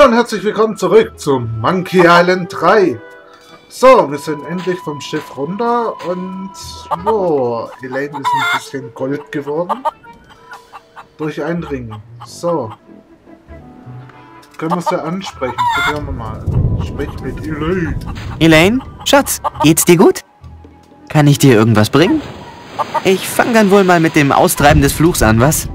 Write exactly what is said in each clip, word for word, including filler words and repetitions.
und herzlich willkommen zurück zu Monkey Island drei. So, wir sind endlich vom Schiff runter und oh, Elaine ist ein bisschen Gold geworden. Durch Eindringen. So. Können wir sie ansprechen? Probieren wir mal. Sprich mit Elaine. Elaine? Schatz, geht's dir gut? Kann ich dir irgendwas bringen? Ich fange dann wohl mal mit dem Austreiben des Fluchs an, was?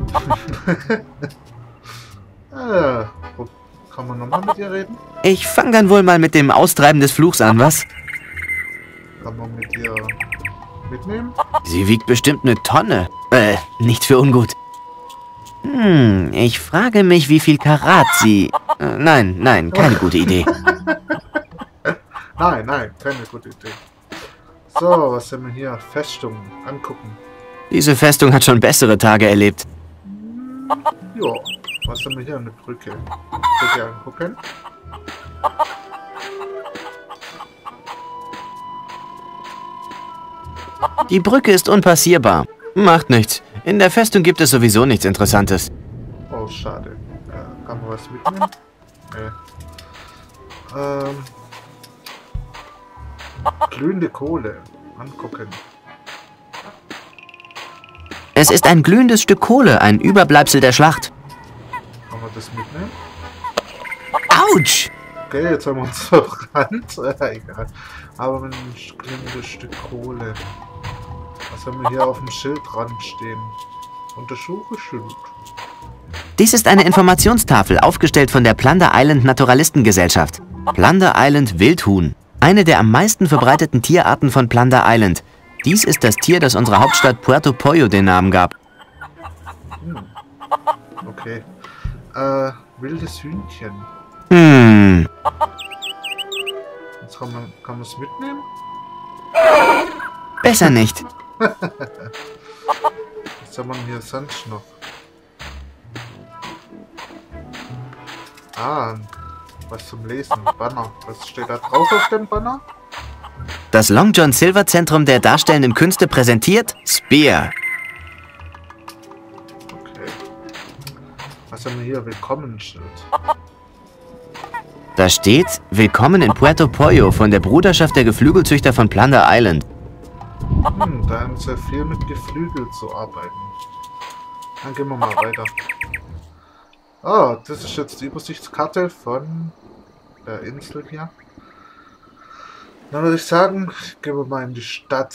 äh, kann man nochmal mit ihr reden? Ich fange dann wohl mal mit dem Austreiben des Fluchs an, was? Kann man mit ihr mitnehmen? Sie wiegt bestimmt eine Tonne. Äh, nicht für ungut. Hm, ich frage mich, wie viel Karat sie... Äh, nein, nein, keine gute Idee. Nein, nein, keine gute Idee. So, was haben wir hier? Festung. Angucken. Diese Festung hat schon bessere Tage erlebt. Ja, was haben wir hier? Eine Brücke. Brücke angucken. Die Brücke ist unpassierbar. Macht nichts. In der Festung gibt es sowieso nichts Interessantes. Oh, schade. Äh, kann man was mitnehmen? Nee. Ähm... Glühende Kohle. Angucken. Es ist ein glühendes Stück Kohle, ein Überbleibsel der Schlacht. Kann man das mitnehmen? Autsch! Okay, jetzt haben wir uns verbrannt. Äh, egal. Aber ein glühendes Stück Kohle. Was haben wir hier auf dem Schild dran stehen? Untersuche Schild. Dies ist eine Informationstafel, aufgestellt von der Plunder Island Naturalistengesellschaft. Plunder Island Wildhuhn. Eine der am meisten verbreiteten Tierarten von Plunder Island. Dies ist das Tier, das unserer Hauptstadt Puerto Pollo den Namen gab. Hm. Okay. Äh, wildes Hühnchen. Hm. Jetzt kann man, kann man es mitnehmen? Besser nicht. Was haben wir hier sonst noch? Ah, was zum Lesen. Banner. Was steht da drauf auf dem Banner? Das Long John Silver Zentrum der darstellenden Künste präsentiert Spear. Okay. Was haben wir hier? Willkommensschild. Da steht Willkommen in Puerto Pollo von der Bruderschaft der Geflügelzüchter von Plunder Island. Hm, da haben sehr viel mit Geflügel zu arbeiten. Dann gehen wir mal weiter. Oh, das ist jetzt die Übersichtskarte von der Insel hier. Dann würde ich sagen, gehen wir mal in die Stadt.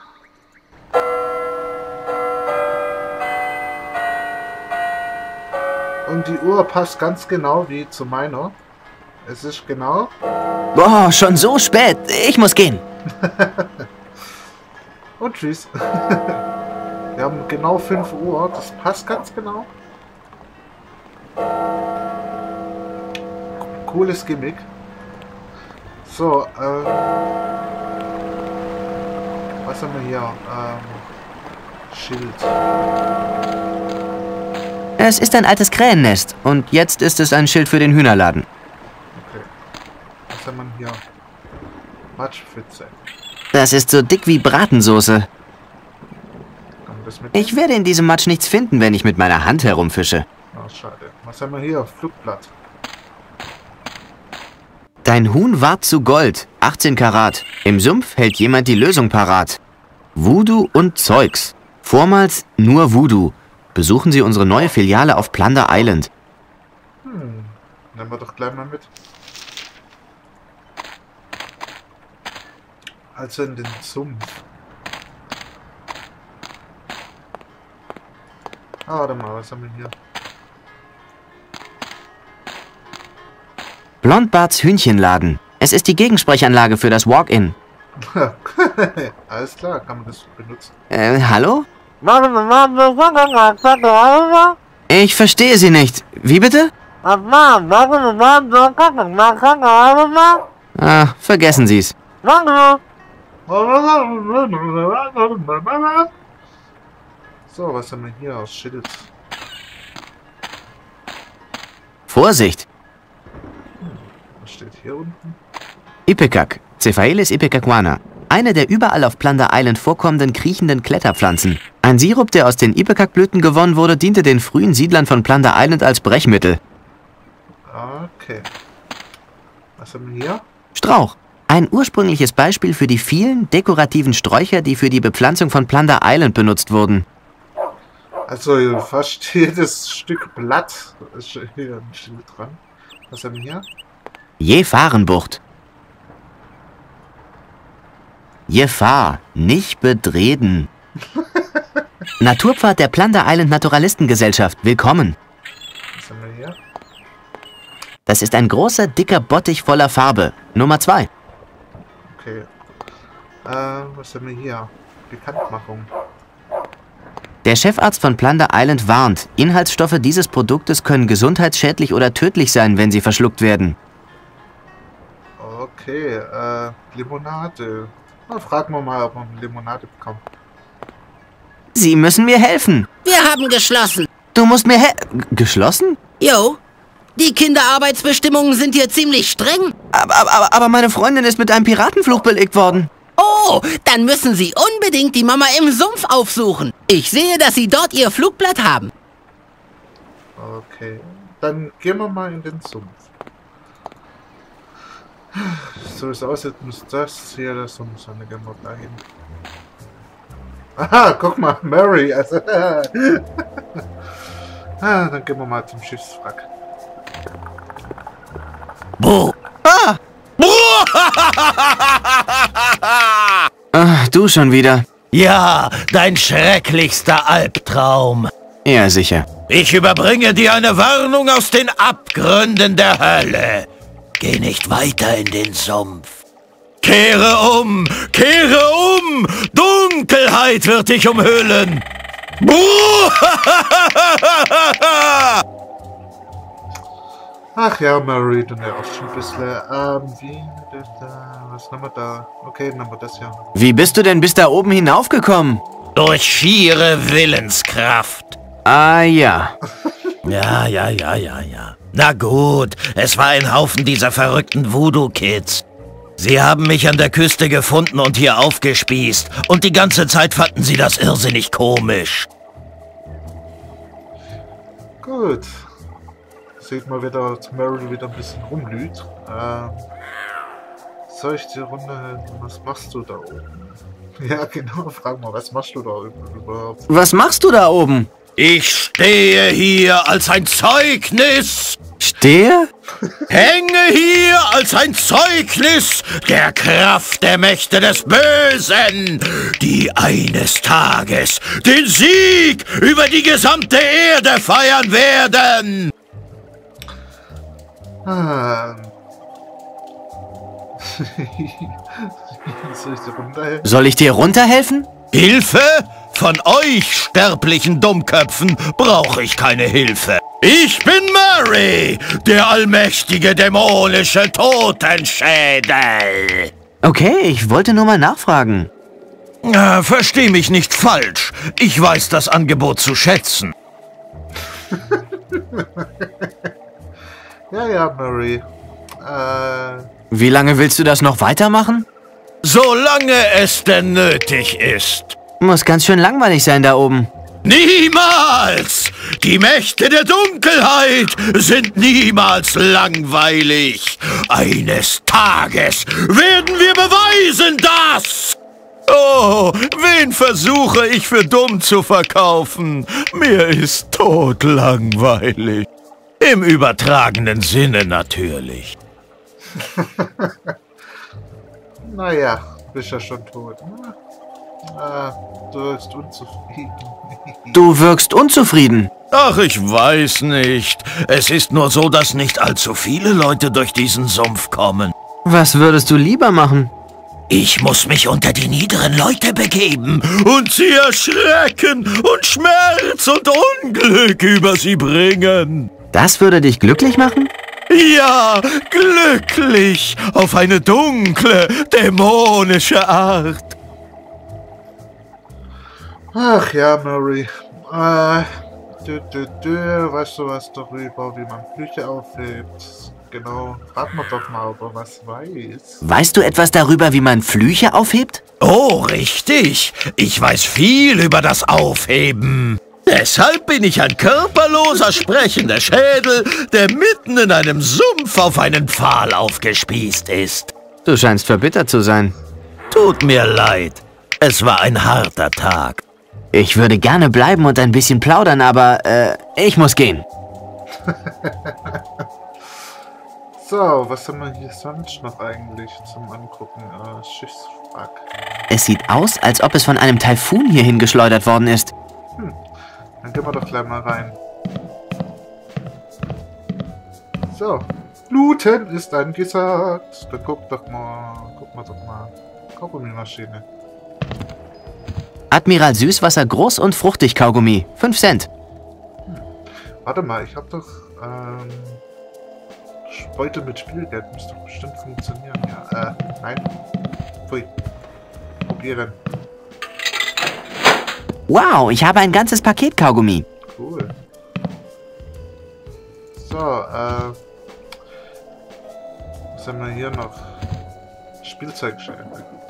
Und die Uhr passt ganz genau wie zu meiner. Es ist genau... Boah, schon so spät. Ich muss gehen. Und tschüss. Wir haben genau fünf Uhr. Das passt ganz genau. Cooles Gimmick. So, ähm... was haben wir hier? Ähm... Schild. Es ist ein altes Krähennest und jetzt ist es ein Schild für den Hühnerladen. Okay. Was haben wir hier? Matschpfütze. Das ist so dick wie Bratensoße. Kann man das mitnehmen? Ich werde in diesem Matsch nichts finden, wenn ich mit meiner Hand herumfische. Oh, schade. Was haben wir hier? Flugblatt. Dein Huhn ward zu Gold, achtzehn Karat. Im Sumpf hält jemand die Lösung parat. Voodoo und Zeugs. Vormals nur Voodoo. Besuchen Sie unsere neue Filiale auf Plunder Island. Hm. Nehmen wir doch gleich mal mit. Also in den Sumpf. Ah, warte mal, was haben wir hier? Blondbarts Hühnchenladen. Es ist die Gegensprechanlage für das Walk-In. Alles klar, kann man das benutzen. Äh, hallo? Ich verstehe Sie nicht. Wie bitte? Ah, vergessen Sie es. So, was haben wir hier aus Schild? Vorsicht! Was steht hier unten? Ipecac, Cephaelis ipecacuana. Eine der überall auf Plunder Island vorkommenden kriechenden Kletterpflanzen. Ein Sirup, der aus den Ipecac-Blüten gewonnen wurde, diente den frühen Siedlern von Plunder Island als Brechmittel. Ah, Okay. Was haben wir hier? Strauch. Ein ursprüngliches Beispiel für die vielen dekorativen Sträucher, die für die Bepflanzung von Plunder Island benutzt wurden. Also fast jedes Stück Blatt ist hier ein Schild dran. Was haben wir hier? Gefahrenbucht. Gefahr, nicht betreten. Naturpfad der Plunder Island Naturalistengesellschaft. Willkommen. Was haben wir hier? Das ist ein großer, dicker Bottich voller Farbe. Nummer zwei. Okay. Äh, was haben wir hier? Bekanntmachung. Der Chefarzt von Plunder Island warnt, Inhaltsstoffe dieses Produktes können gesundheitsschädlich oder tödlich sein, wenn sie verschluckt werden. Okay, äh, Limonade. Na, fragen wir mal, ob man Limonade bekommt. Sie müssen mir helfen. Wir haben geschlossen. Du musst mir he... Geschlossen? Jo, die Kinderarbeitsbestimmungen sind hier ziemlich streng. Aber, aber, aber meine Freundin ist mit einem Piratenfluch belegt worden. Oh, dann müssen Sie unbedingt die Mama im Sumpf aufsuchen. Ich sehe, dass Sie dort Ihr Flugblatt haben. Okay, dann gehen wir mal in den Sumpf. So wie es aussieht, muss das hier der Sumpf sein. Dann gehen wir da hin. Aha, guck mal, Mary. Also, ah, dann gehen wir mal zum Schiffswrack. Buh. Ah! Ach, du schon wieder. Ja, dein schrecklichster Albtraum. Ja, sicher. Ich überbringe dir eine Warnung aus den Abgründen der Hölle. Geh nicht weiter in den Sumpf. Kehre um! Kehre um! Dunkelheit wird dich umhüllen! Ach ja, Mary, du nervst schon ein bisschen. Ähm, wie... Was haben wir da? Okay, dann haben wir das ja. Wie bist du denn bis da oben hinaufgekommen? Durch schiere Willenskraft. Ah ja. Ja, ja, ja, ja, ja. Na gut, es war ein Haufen dieser verrückten Voodoo-Kids. Sie haben mich an der Küste gefunden und hier aufgespießt. Und die ganze Zeit fanden sie das irrsinnig komisch. Gut. Sieht mal wieder, dass Mary wieder ein bisschen rumlügt. Ähm, soll ich die Runde helfen? Was machst du da oben? Ja, genau, frag mal, was machst du da überhaupt? Was machst du da oben? Ich stehe hier als ein Zeugnis. Stehe? Hänge hier als ein Zeugnis der Kraft der Mächte des Bösen, die eines Tages den Sieg über die gesamte Erde feiern werden. Ah. Soll ich dir runterhelfen? Soll ich dir runterhelfen? Hilfe? Von euch sterblichen Dummköpfen brauche ich keine Hilfe. Ich bin Mary, der allmächtige dämonische Totenschädel. Okay, ich wollte nur mal nachfragen. Äh, versteh mich nicht falsch. Ich weiß das Angebot zu schätzen. Ja, ja, Mary. Äh... Wie lange willst du das noch weitermachen? Solange es denn nötig ist. Muss ganz schön langweilig sein da oben. Niemals! Die Mächte der Dunkelheit sind niemals langweilig. Eines Tages werden wir beweisen, dass... Oh, wen versuche ich für dumm zu verkaufen? Mir ist todlangweilig. Im übertragenen Sinne natürlich. Naja, bist ja schon tot. Ne? Ah, du wirkst unzufrieden. Du wirkst unzufrieden. Ach, ich weiß nicht. Es ist nur so, dass nicht allzu viele Leute durch diesen Sumpf kommen. Was würdest du lieber machen? Ich muss mich unter die niederen Leute begeben und sie erschrecken und Schmerz und Unglück über sie bringen. Das würde dich glücklich machen? Ja, glücklich, auf eine dunkle, dämonische Art. Ach ja, Mary. Äh, dü, dü, dü, weißt du was darüber, wie man Flüche aufhebt? Genau, frag mal doch mal, ob er was weiß. Weißt du etwas darüber, wie man Flüche aufhebt? Oh, richtig. Ich weiß viel über das Aufheben. Deshalb bin ich ein körperloser, sprechender Schädel, der mitten in einem Sumpf auf einen Pfahl aufgespießt ist. Du scheinst verbittert zu sein. Tut mir leid. Es war ein harter Tag. Ich würde gerne bleiben und ein bisschen plaudern, aber äh, ich muss gehen. So, was haben wir hier sonst noch eigentlich zum Angucken? Äh, Schiffswrack. Es sieht aus, als ob es von einem Taifun hierhin geschleudert worden ist. Hm, dann gehen wir doch gleich mal rein. So, Looten ist angesagt. Da guck doch mal, guck mal doch mal. Kaugummimaschine. Admiral Süßwasser Groß- und Fruchtig-Kaugummi. fünf Cent. Hm. Warte mal, ich hab doch, ähm... Beutel mit Spielgeld. Müsste doch bestimmt funktionieren. Ja, äh, nein. Pfui. Probieren. Wow, ich habe ein ganzes Paket Kaugummi. Cool. So, äh... was haben wir hier noch? Spielzeugscheine.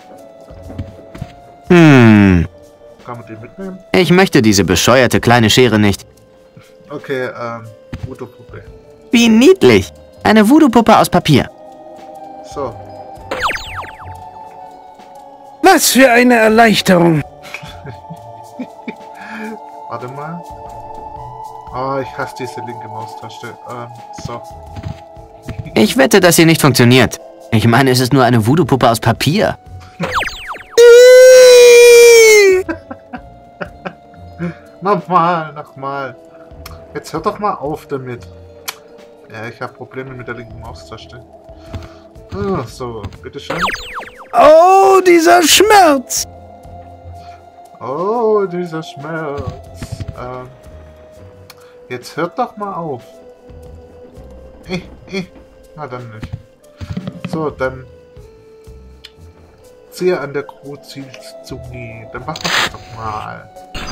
Hm. Kann man die mitnehmen? Ich möchte diese bescheuerte kleine Schere nicht. Okay, ähm, Voodoo-Puppe. Wie niedlich. Eine Voodoo-Puppe aus Papier. So. Was für eine Erleichterung. Warte mal. Oh, ich hasse diese linke Maustaste. Ähm, so. Ich wette, dass sie nicht funktioniert. Ich meine, es ist nur eine Voodoo-Puppe aus Papier. Nochmal, nochmal. Jetzt hört doch mal auf damit. Ja, ich habe Probleme mit der linken Maustaste. Ah, so, bitteschön. Oh, dieser Schmerz. Oh, dieser Schmerz. Ähm, jetzt hört doch mal auf. Eh, eh. Na dann nicht. So, dann ziehe an der Crucifixie. Dann machen wir das doch mal.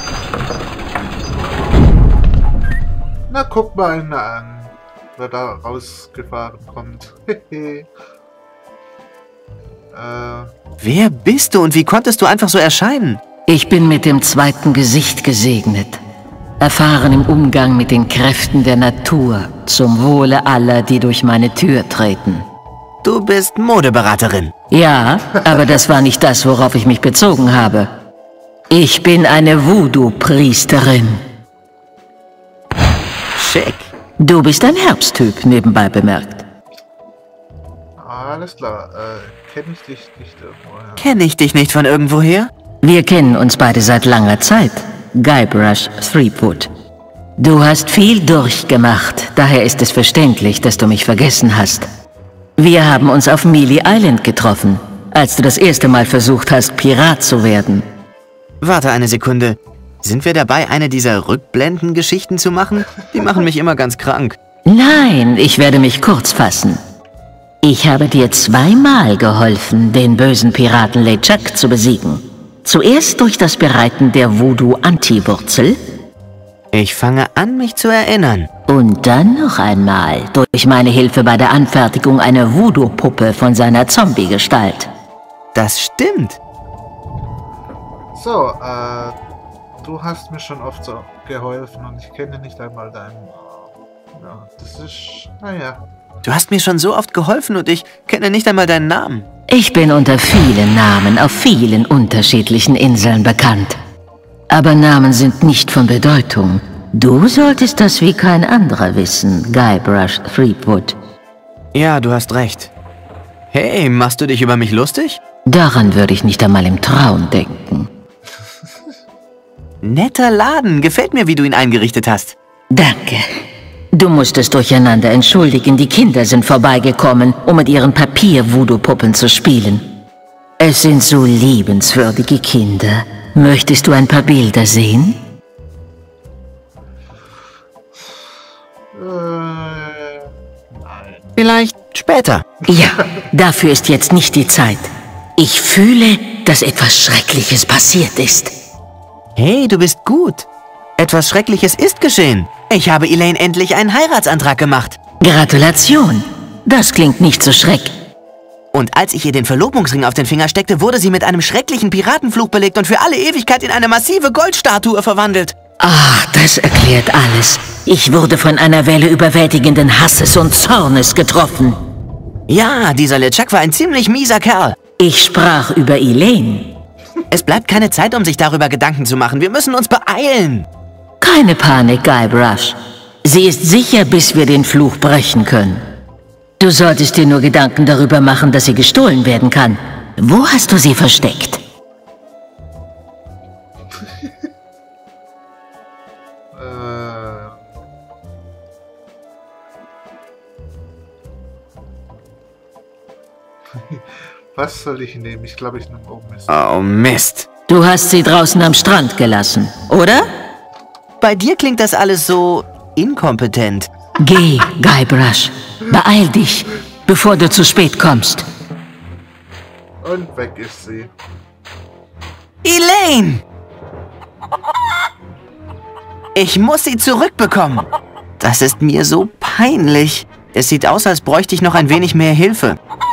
Na, guck mal einen an, wer da rausgefahren kommt. Hehe. äh. Wer bist du und wie konntest du einfach so erscheinen? Ich bin mit dem zweiten Gesicht gesegnet. Erfahren im Umgang mit den Kräften der Natur, zum Wohle aller, die durch meine Tür treten. Du bist Modeberaterin. Ja, aber das war nicht das, worauf ich mich bezogen habe. Ich bin eine Voodoo-Priesterin. Schick. Du bist ein Herbsttyp, nebenbei bemerkt. Alles klar, äh, kenne ich dich nicht irgendwoher? Kenne ich dich nicht von irgendwoher? Wir kennen uns beide seit langer Zeit. Guybrush Threepwood. Du hast viel durchgemacht, daher ist es verständlich, dass du mich vergessen hast. Wir haben uns auf Mealy Island getroffen, als du das erste Mal versucht hast, Pirat zu werden. Warte eine Sekunde. Sind wir dabei, eine dieser Rückblenden-Geschichten zu machen? Die machen mich immer ganz krank. Nein, ich werde mich kurz fassen. Ich habe dir zweimal geholfen, den bösen Piraten LeChuck zu besiegen. Zuerst durch das Bereiten der Voodoo-Anti-Wurzel. Ich fange an, mich zu erinnern. Und dann noch einmal durch meine Hilfe bei der Anfertigung einer Voodoo-Puppe von seiner Zombie-Gestalt. Das stimmt. So, äh, du hast mir schon oft so geholfen und ich kenne nicht einmal deinen Namen. Ja, das ist, naja. Du hast mir schon so oft geholfen und ich kenne nicht einmal deinen Namen. Ich bin unter vielen Namen auf vielen unterschiedlichen Inseln bekannt. Aber Namen sind nicht von Bedeutung. Du solltest das wie kein anderer wissen, Guybrush Threepwood. Ja, du hast recht. Hey, machst du dich über mich lustig? Daran würde ich nicht einmal im Traum denken. Netter Laden, gefällt mir, wie du ihn eingerichtet hast. Danke. Du musst es durcheinander entschuldigen, die Kinder sind vorbeigekommen, um mit ihren Papier-Voodoo-Puppen zu spielen. Es sind so liebenswürdige Kinder. Möchtest du ein paar Bilder sehen? Äh, nein. Vielleicht später. Ja, dafür ist jetzt nicht die Zeit. Ich fühle, dass etwas Schreckliches passiert ist. Hey, du bist gut. Etwas Schreckliches ist geschehen. Ich habe Elaine endlich einen Heiratsantrag gemacht. Gratulation. Das klingt nicht so schreck. Und als ich ihr den Verlobungsring auf den Finger steckte, wurde sie mit einem schrecklichen Piratenfluch belegt und für alle Ewigkeit in eine massive Goldstatue verwandelt. Ah, das erklärt alles. Ich wurde von einer Welle überwältigenden Hasses und Zornes getroffen. Ja, dieser LeChuck war ein ziemlich mieser Kerl. Ich sprach über Elaine. Es bleibt keine Zeit, um sich darüber Gedanken zu machen. Wir müssen uns beeilen. Keine Panik, Guybrush. Sie ist sicher, bis wir den Fluch brechen können. Du solltest dir nur Gedanken darüber machen, dass sie gestohlen werden kann. Wo hast du sie versteckt? Was soll ich nehmen? Ich glaube, ich nehme oben Mist. Oh, Mist. Du hast sie draußen am Strand gelassen, oder? Bei dir klingt das alles so inkompetent. Geh, Guybrush. Beeil dich, bevor du zu spät kommst. Und weg ist sie. Elaine! Ich muss sie zurückbekommen. Das ist mir so peinlich. Es sieht aus, als bräuchte ich noch ein wenig mehr Hilfe.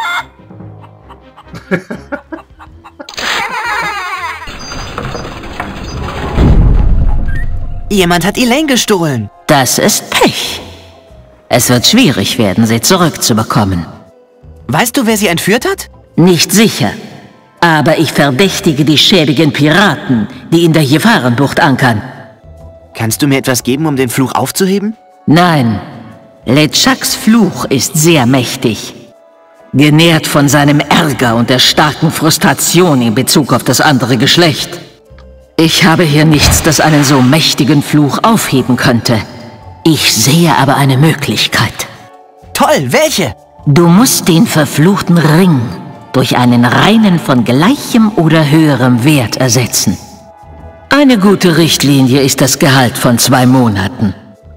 Jemand hat Elaine gestohlen. Das ist Pech. Es wird schwierig werden, sie zurückzubekommen. Weißt du, wer sie entführt hat? Nicht sicher. Aber ich verdächtige die schäbigen Piraten, die in der Gefahrenbucht ankern. Kannst du mir etwas geben, um den Fluch aufzuheben? Nein. LeChucks Fluch ist sehr mächtig. Genährt von seinem Ärger und der starken Frustration in Bezug auf das andere Geschlecht. Ich habe hier nichts, das einen so mächtigen Fluch aufheben könnte. Ich sehe aber eine Möglichkeit. Toll, welche? Du musst den verfluchten Ring durch einen reinen von gleichem oder höherem Wert ersetzen. Eine gute Richtlinie ist das Gehalt von zwei Monaten.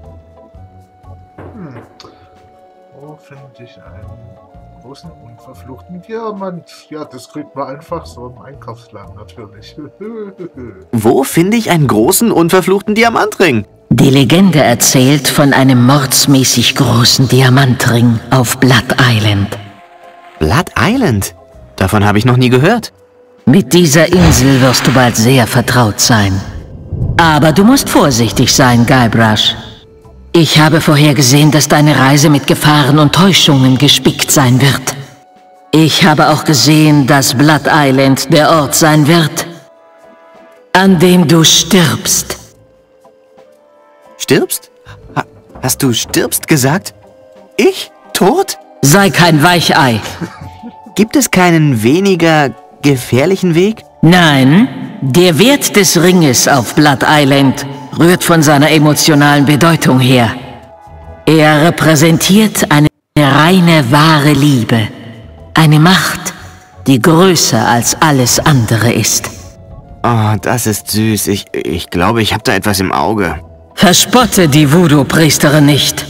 Hm. Wo finde ich einen großen, unverfluchten Diamant? Ja, das kriegt man einfach so im Einkaufsladen natürlich. Wo finde ich einen großen, unverfluchten Diamantring? Die Legende erzählt von einem mordsmäßig großen Diamantring auf Blood Island. Blood Island? Davon habe ich noch nie gehört. Mit dieser Insel wirst du bald sehr vertraut sein. Aber du musst vorsichtig sein, Guybrush. Ich habe vorhergesehen, dass deine Reise mit Gefahren und Täuschungen gespickt sein wird. Ich habe auch gesehen, dass Blood Island der Ort sein wird, an dem du stirbst. Stirbst? Ha, hast du stirbst gesagt? Ich? Tot? Sei kein Weichei. Gibt es keinen weniger gefährlichen Weg? Nein, der Wert des Ringes auf Blood Island rührt von seiner emotionalen Bedeutung her. Er repräsentiert eine reine, wahre Liebe. Eine Macht, die größer als alles andere ist. Oh, das ist süß. Ich, ich glaube, ich habe da etwas im Auge. Verspotte die Voodoo-Priesterin nicht.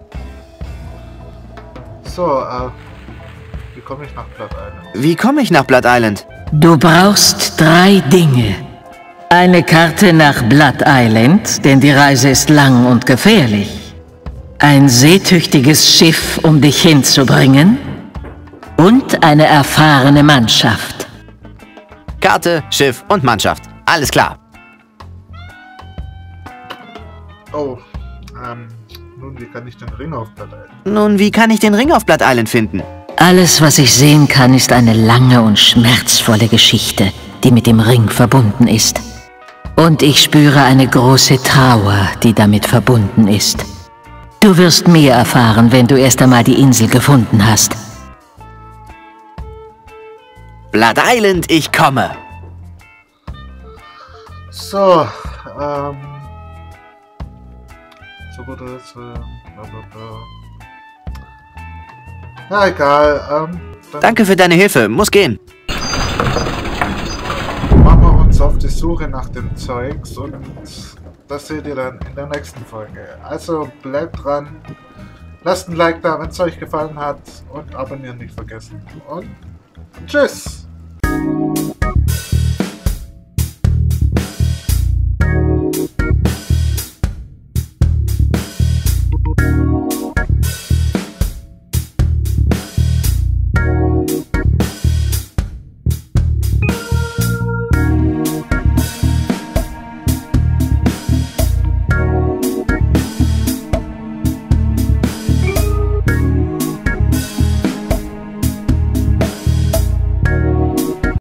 So, äh, wie komme ich nach Blood Island? Wie komme ich nach Blood Island? Du brauchst drei Dinge. Eine Karte nach Blood Island, denn die Reise ist lang und gefährlich. Ein seetüchtiges Schiff, um dich hinzubringen. Und eine erfahrene Mannschaft. Karte, Schiff und Mannschaft. Alles klar. Oh, ähm, nun, wie kann ich den Ring auf Blood Island? Nun, wie kann ich den Ring auf Blood Island finden? Alles, was ich sehen kann, ist eine lange und schmerzvolle Geschichte, die mit dem Ring verbunden ist. Und ich spüre eine große Trauer, die damit verbunden ist. Du wirst mehr erfahren, wenn du erst einmal die Insel gefunden hast. Blood Island, ich komme. So, ähm... So wurde es, äh, bla bla bla. Na egal, ähm... dann Danke für deine Hilfe. Muss gehen. machen wir uns auf die Suche nach dem Zeugs und das seht ihr dann in der nächsten Folge. Also bleibt dran, lasst ein Like da, wenn es euch gefallen hat und abonnieren nicht vergessen. Und tschüss!